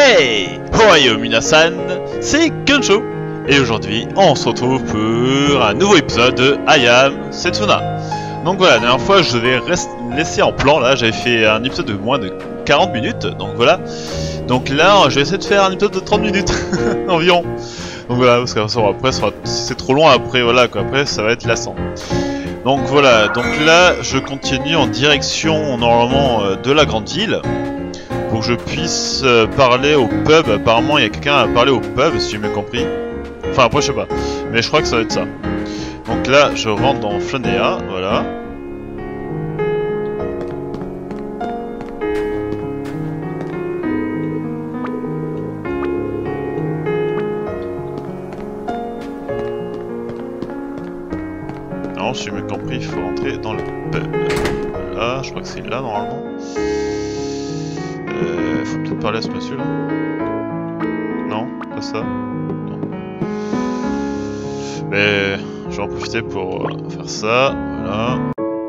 Hey! Ohio Minasan, c'est Kunsho et aujourd'hui on se retrouve pour un nouveau épisode de I Am Setsuna. Donc voilà, la dernière fois je devais laisser en plan, là j'avais fait un épisode de moins de 40 minutes, donc voilà. Donc là je vais essayer de faire un épisode de 30 minutes environ. Donc voilà, parce qu'après si c'est trop long après voilà quoi, après ça va être lassant. Donc voilà, donc là je continue en direction normalement de la grande ville. Pour que je puisse parler au pub. Apparemment il y a quelqu'un à parler au pub si j'ai bien compris. Enfin après je sais pas. Mais je crois que ça va être ça. Donc là je rentre dans Flanea, voilà. Non si j'ai bien compris il faut rentrer dans le pub. Voilà, je crois que c'est là normalement. Faut peut-être parler à ce monsieur là. Non, pas ça. Non. Mais je vais en profiter pour faire ça. Voilà.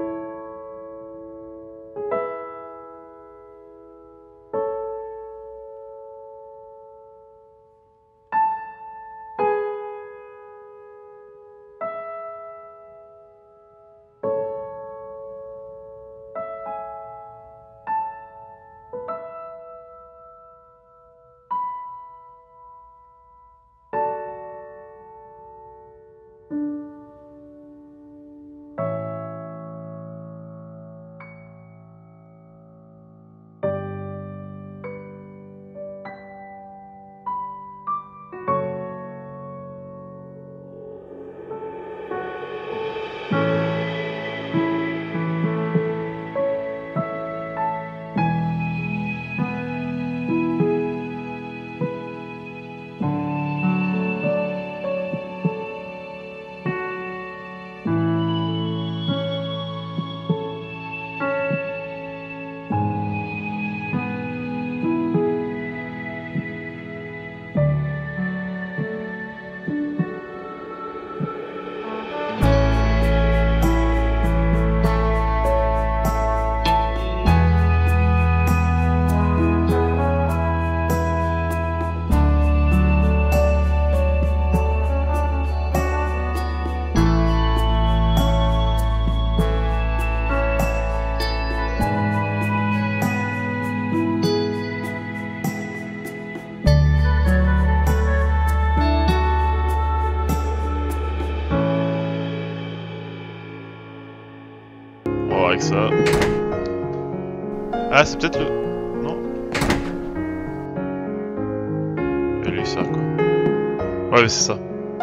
Avec ça. Ah, c'est peut-être le... Non? Et lui, ça, quoi. Ouais, mais c'est ça.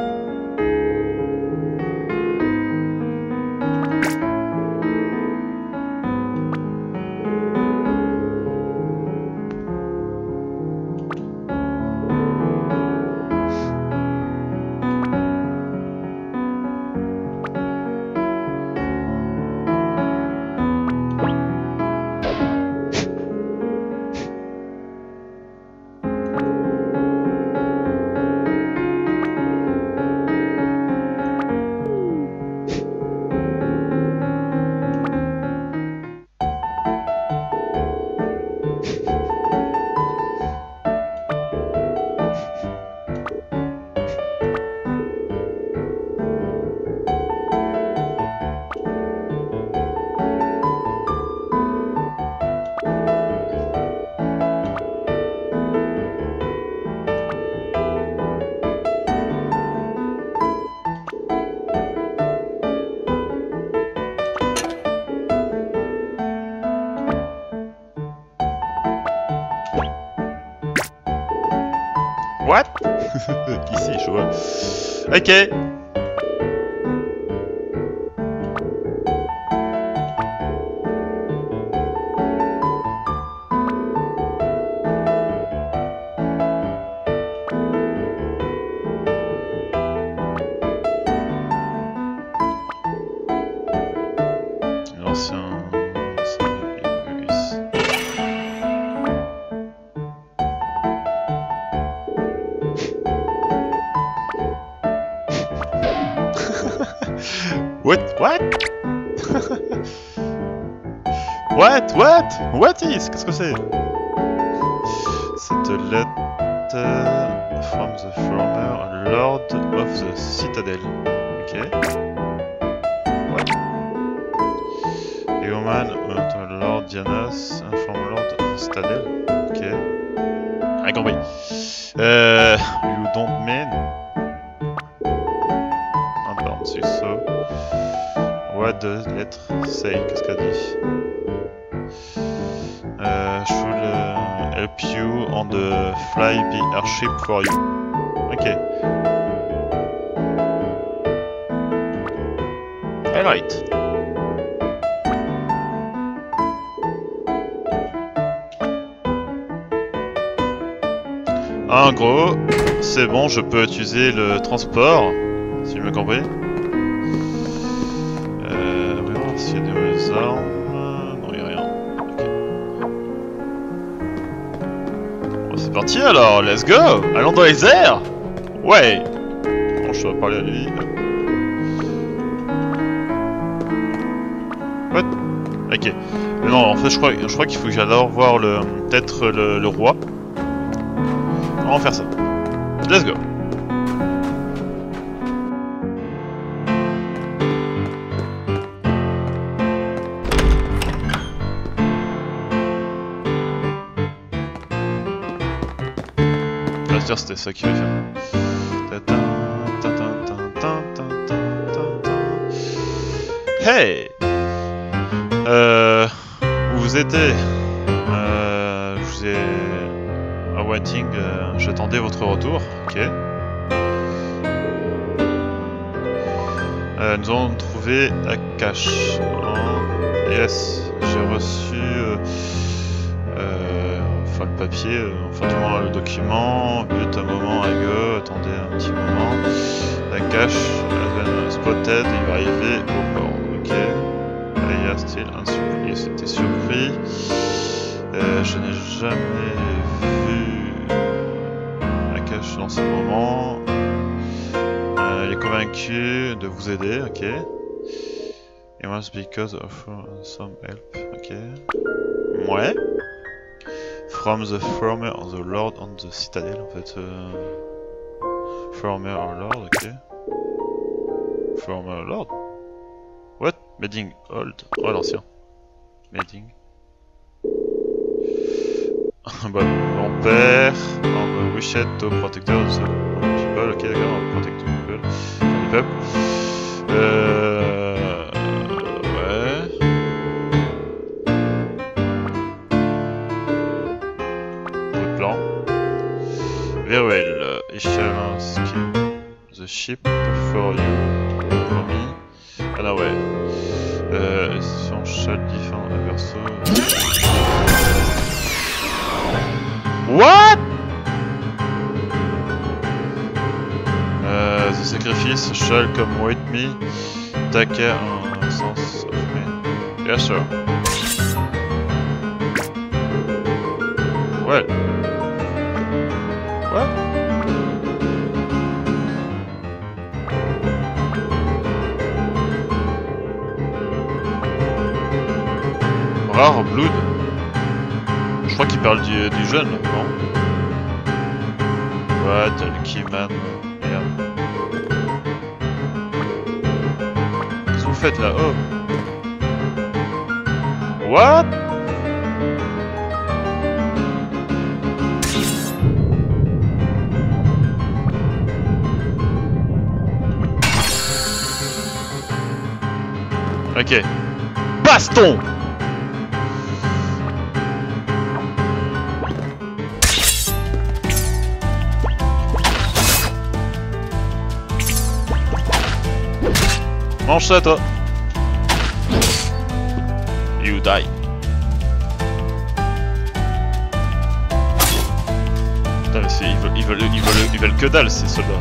What? Ici, je vois. Ok. L'ancien... What? What? What is? Qu'est-ce que c'est? Cette lettre... letter from the former Lord of the Citadel. Ok. What? A woman, Lord Dianas, from Lord of the Citadel. Ok. Ah, compris. You don't mean? I don't think so. What does letter say? Qu'est-ce qu'elle dit? Should help you on the fly the airship for you. Ok. Alright. En gros, c'est bon, je peux utiliser le transport, si tu m'as compris. Voyons s'il y a des nouvelles armes. Non, il n'y a rien. Ok. Bon, c'est parti alors, let's go! Allons dans les airs! Ouais! Bon, je dois parler à lui. What? Ok. Mais non, en fait, je crois qu'il faut que j'aille voir peut-être le roi. On va faire ça. Let's go. Je vais dire c'était ça qu'il va faire. Hey! Où vous étiez? Je vous ai... Awaiting, j'attendais votre retour, ok. Nous avons trouvé Akash. Yes, j'ai reçu enfin le papier, enfin du moins le document. But un moment, Ago, attendez un petit moment. Akash has been spotted, il va arriver au port, ok. Il y a still un surpris, c'était surpris. Je n'ai jamais vu Akash dans ce moment. Il est convaincu de vous aider, ok. It was because of some help, ok. Ouais. From the former of the Lord on the Citadel, en fait. Former Lord, ok. Former Lord? What? Medding old? Oh, l'ancien. Medding. Mon père, on wish to protect the people, ok d'accord, on va protect the people, du peuple. Ouais. Le plan. Very well, I shall skip the ship for you, for me. Ah non ouais. Si on shall defend un verso. What? The sacrifice shall come with me. Take care en sens of me. Yes sir. What? What? Rare blood. Je crois qu'il parle du jeune, non? What, Lucky Man. Merde. Qu'est-ce que vous faites là? Oh! What? Ok. Baston! Mange ça toi. You die. Putain mais ils veulent que dalle ces soldats.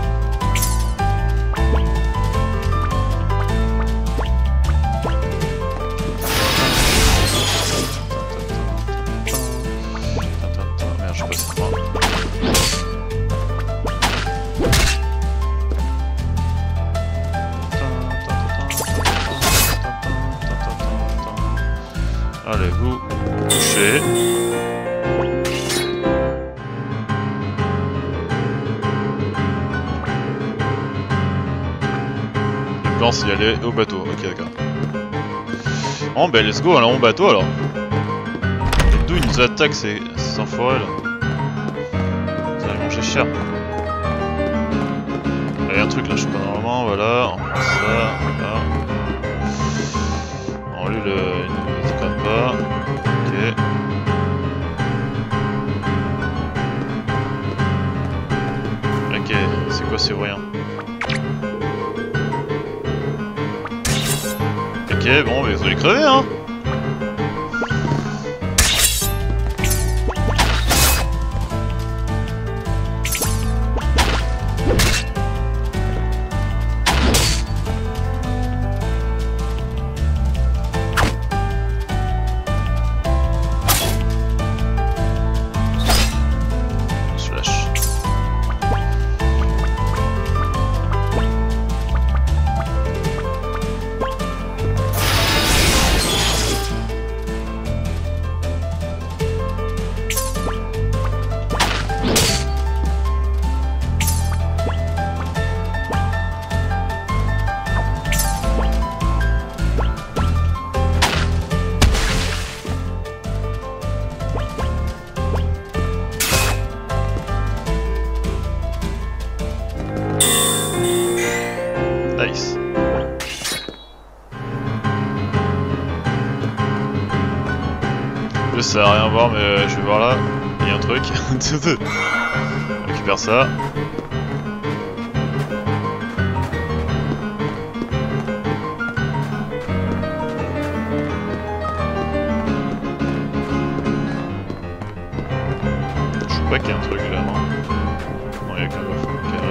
Merde, je passe pas. Allez, vous couchez. pense y aller au bateau. Ok, d'accord. Bon, ben let's go, allons au bateau alors. Et d'où ils nous attaquent ces enfoirés là? Ça va manger cher. Il y a un truc là, je crois, normalement, voilà. On prend ça, voilà. Bon, lui, il ne déconne pas. Ok. Ok, c'est quoi ces voyants? Ok, bon, mais vous allez crever, hein. Nice. Je sais rien à voir, mais je vais voir là. Il y a un truc. On récupère ça. Je crois qu'il y a un truc là, non? Non, il y a qu'un coffre.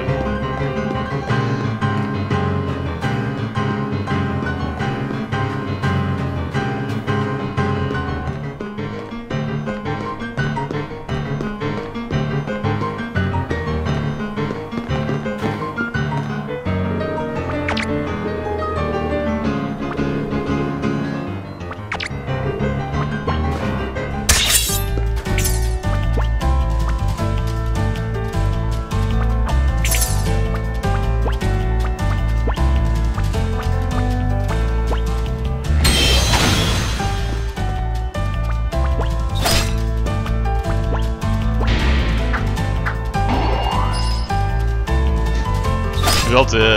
Genre t'es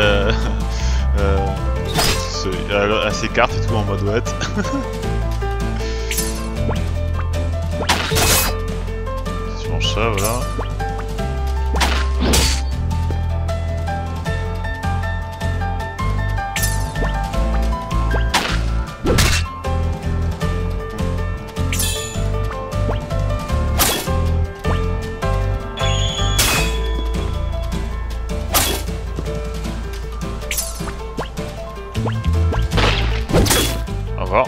à ses cartes et tout en mode what. Si tu manges ça, voilà. Au revoir.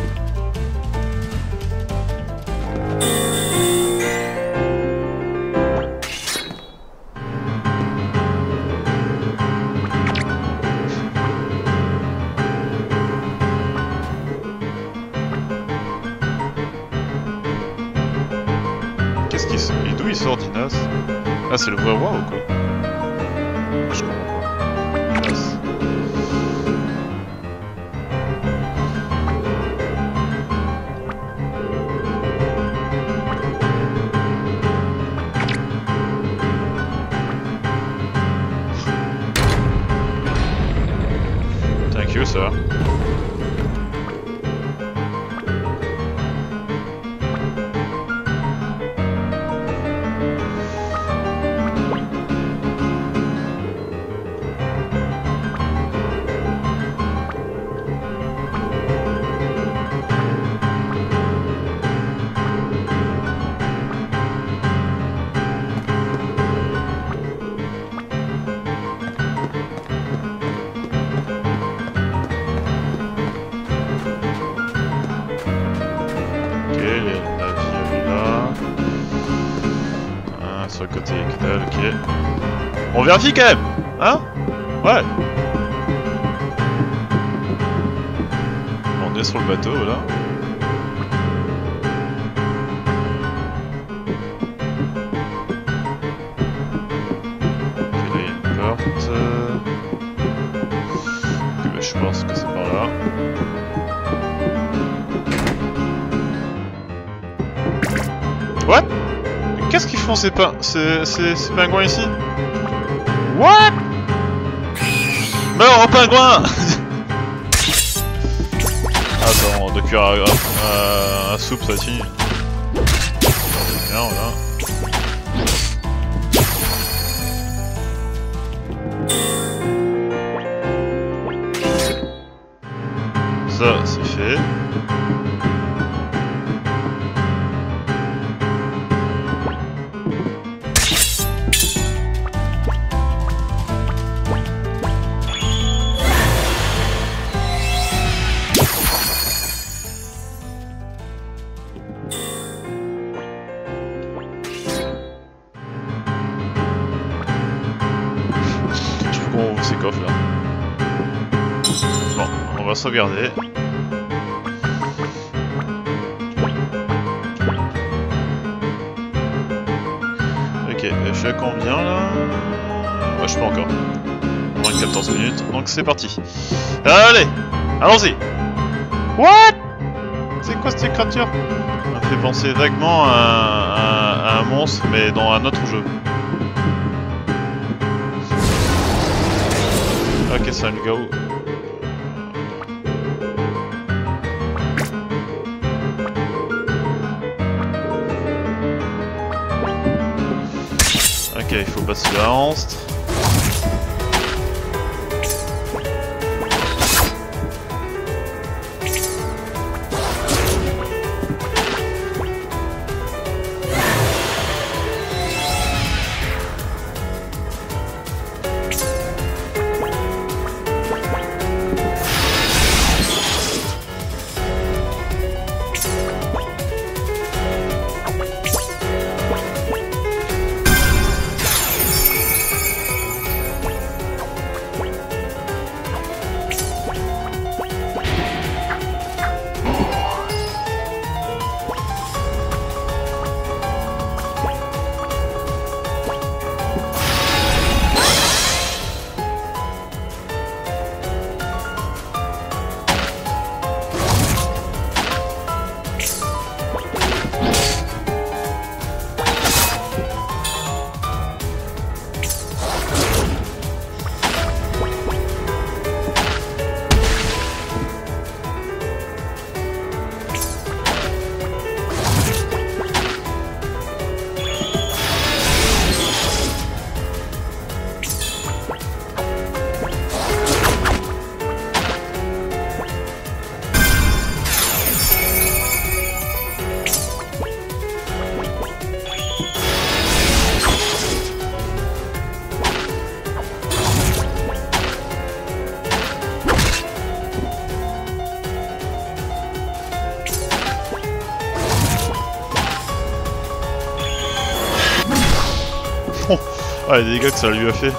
Qu'est-ce qu'il sort? Et d'où il sort Dinas? Ah, c'est le vrai roi ou quoi? Je comprends pas. Dinas. Thank you, sir. Sur le côté que dalle, ok. On vérifie quand même, hein? Ouais. On est sur le bateau, là. Ok, là il y a une porte. Ok, bah, je pense What? Qu'est-ce qu'ils font ces pingouins ici? What? Meurs au pingouin! Attends, de cuire à soupe ça tue. Bien, voilà. Ça, c'est fait. On ouvre ces coffres là. Bon, on va sauvegarder. Ok, je suis à combien là? Ouais, je peux encore. Moins de 14 minutes, donc c'est parti. Allez, allons-y. What? C'est quoi cette créature? Ça m'a fait penser vaguement à un monstre, mais dans un autre jeu. Ok, ça le go. Ok, il faut passer la hanste. Ah, les dégâts que ça lui a fait.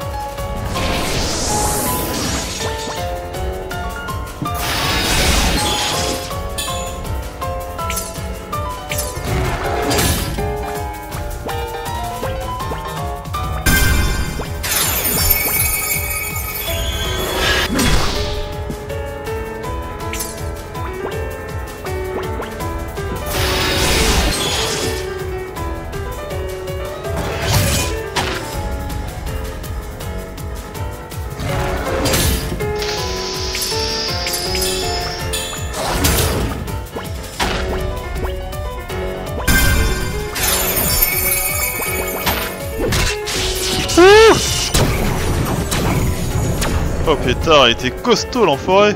Oh pétard, il était costaud l'enfoiré.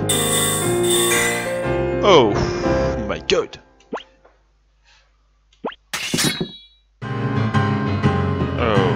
Oh my god. Oh.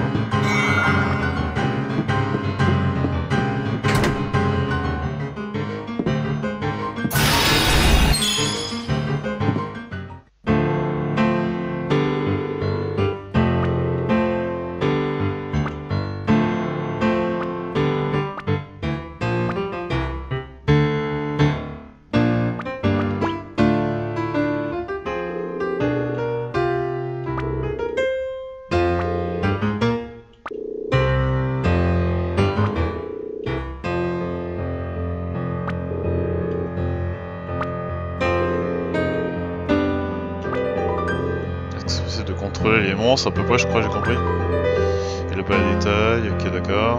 c'est de contrôler les monstres, à peu près, je crois que j'ai compris. Il a pas les détails, ok, d'accord.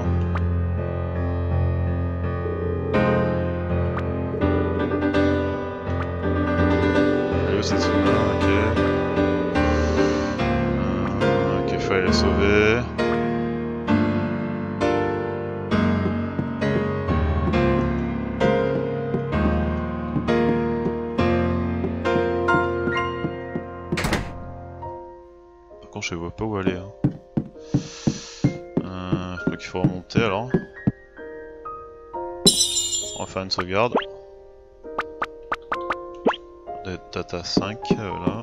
Allez, où cette zone-là, ok. Ok, fallait les sauver. Par contre, je vois pas où aller. Hein. Je crois qu'il faut remonter alors. On va faire une sauvegarde. Data 5, voilà.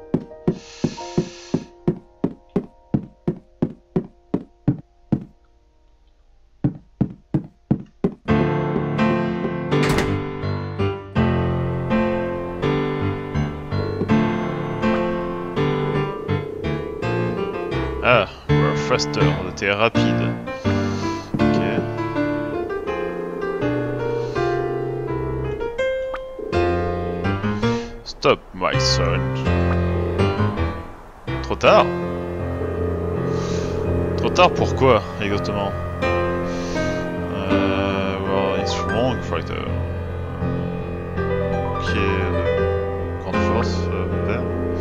Ah, we're faster, on était rapide. Ok. Stop, my son. Trop tard? Trop tard pourquoi, exactement? Well, it's wrong, fighter. Qui est de grande force, père.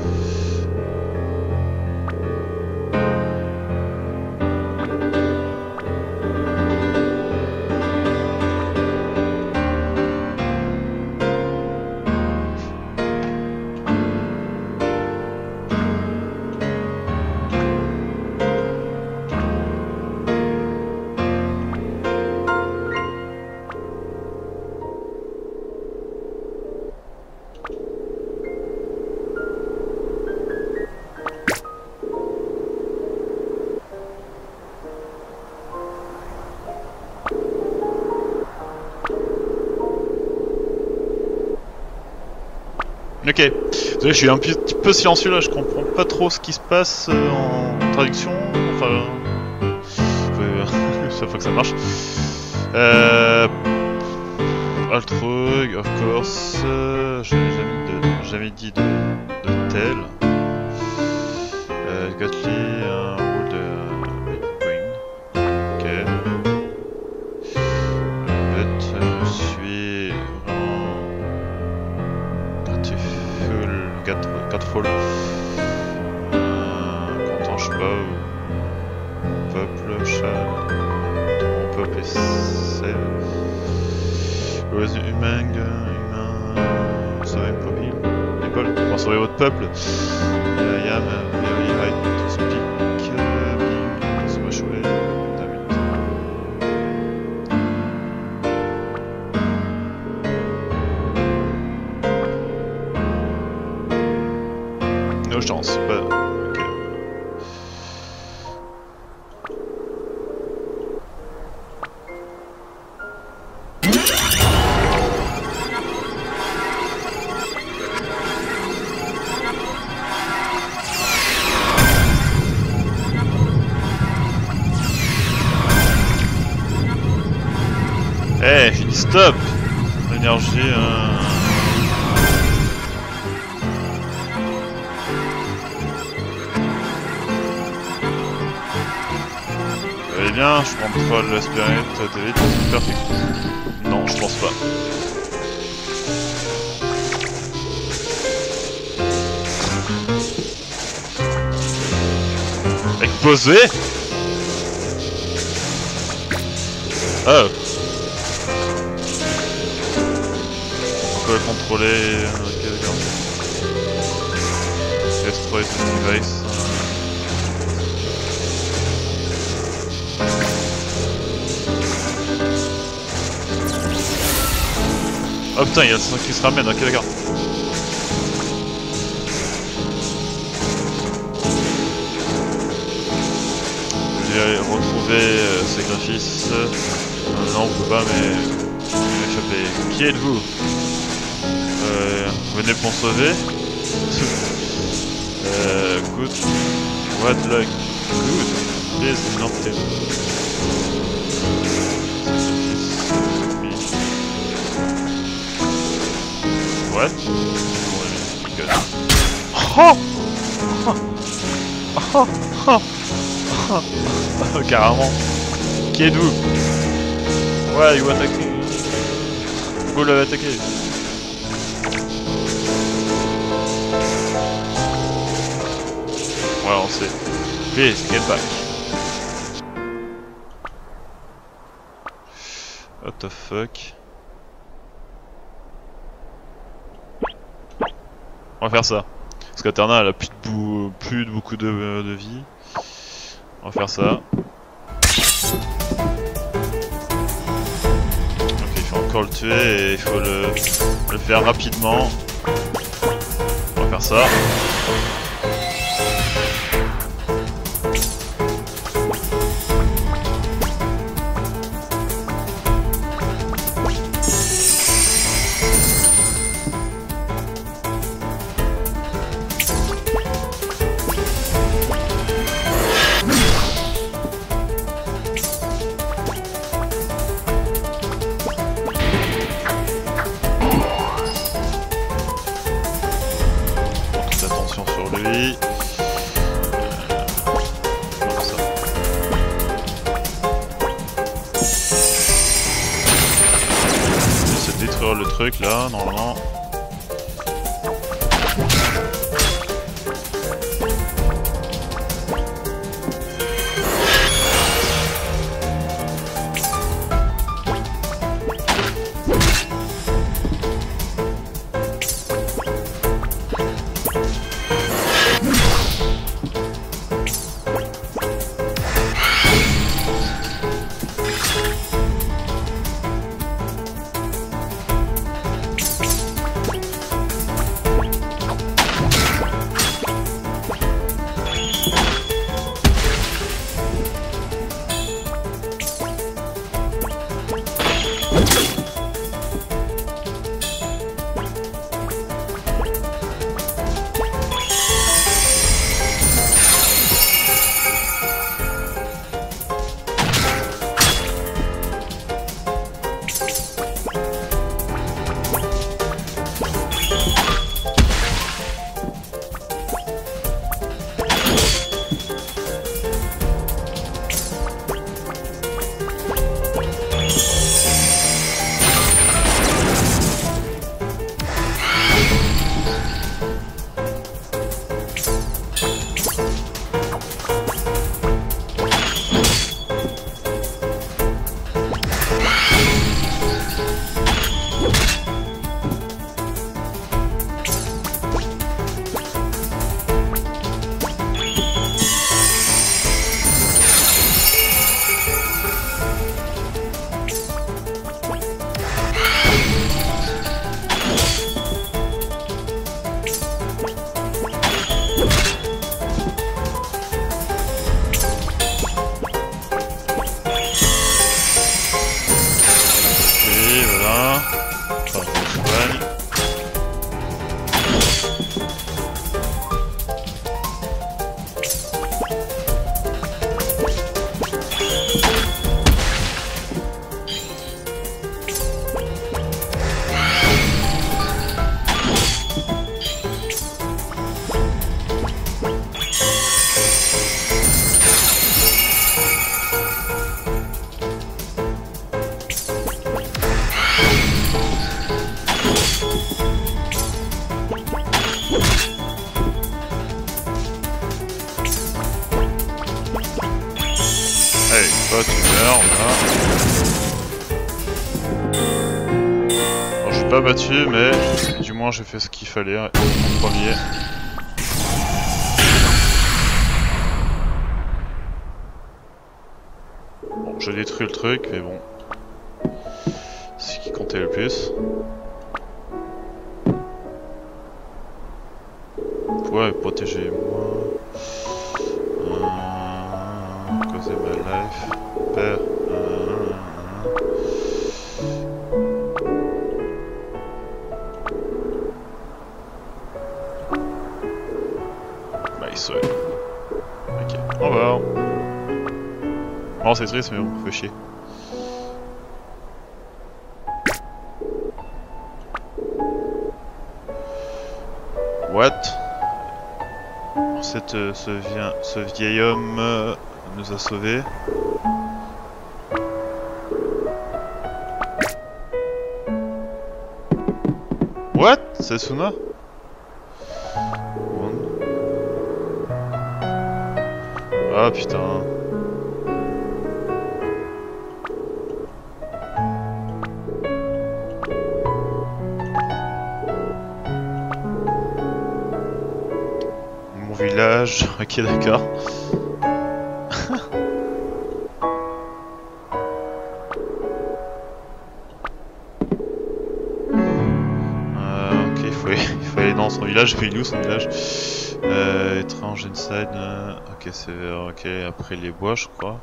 Ok, désolé, je suis un petit peu silencieux là, je comprends pas trop ce qui se passe en traduction, enfin... chaque fois que ça marche. Altrug, of course, j'ai jamais dit de tel. Gotli, un rôle de Bitcoin. Ok. But, je suis vraiment... Grateful. Content, je sais pas. Peuple, chat. Mon peuple est sale. Humain, sauver people. Pour sauver votre peuple. I am very right to speak. Ça va jouer. No chance, pas. Ok. Eh, j'ai dit stop! L'énergie. Allez bien, je contrôle le spirit, David, perfect. Non, je pense pas. Exposé? Oh. On peut contrôler. Ok, d'accord. Destroy this device. Oh putain, il y a le sang qui se ramène, ok d'accord. J'ai retrouvé ces graphistes. Non, on peut pas, mais m'échapper. Qui êtes-vous? Venez pour me sauver. Good. What luck. Good. Please not tell. What? Oh! Carrément. Qui êtes-vous? Ouais, you attaque. Go l'avait attaqué. Ouais, on sait. Please, get back. What the fuck? On va faire ça. Parce qu'Aterna elle a plus de beaucoup de vie. On va faire ça. Ok, il faut encore le tuer et il faut le faire rapidement. On va faire ça. Le truc là, normalement. Allez, toi tu meurs, voilà. Alors je suis pas battu, mais du moins j'ai fait ce qu'il fallait en premier. Bon, j'ai détruit le truc, mais bon. C'est ce qui comptait le plus. Ouais, protéger moi. Causer my life. Père. Bah, il se. Ok. Au revoir. Bon, c'est triste, mais bon, fait chier. What? Ce vieil homme nous a sauvés. What? C'est Suna? Ah putain. Mon village, ok d'accord. Ok, il faut aller dans son village, il est où son village? Étrange inside, ok c'est vers, ok après les bois je crois.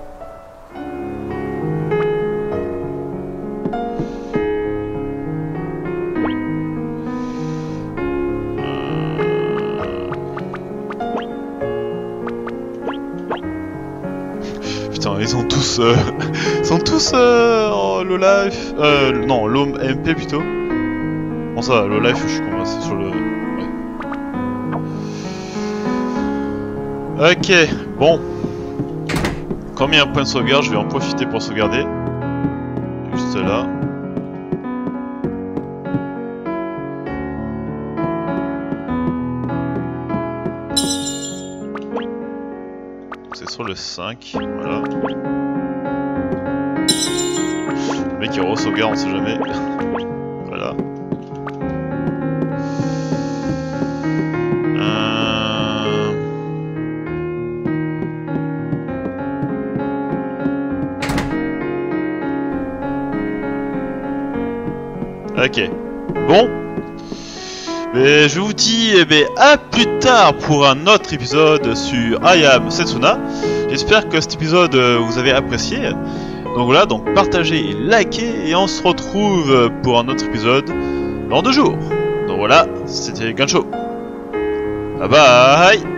Putain ils sont tous en low life, non low MP plutôt. Bon ça low life je suis convaincu sur le... Ok, bon. Comme il y a un point de sauvegarde, je vais en profiter pour sauvegarder. Juste là. C'est sur le 5, voilà. Le mec il re-sauvegarde, on sait jamais. Voilà. Ok, bon, mais je vous dis à plus tard pour un autre épisode sur I Am Setsuna. J'espère que cet épisode vous avez apprécié. Donc voilà, donc partagez, likez et on se retrouve pour un autre épisode dans 2 jours. Donc voilà, c'était Gansho. Bye bye.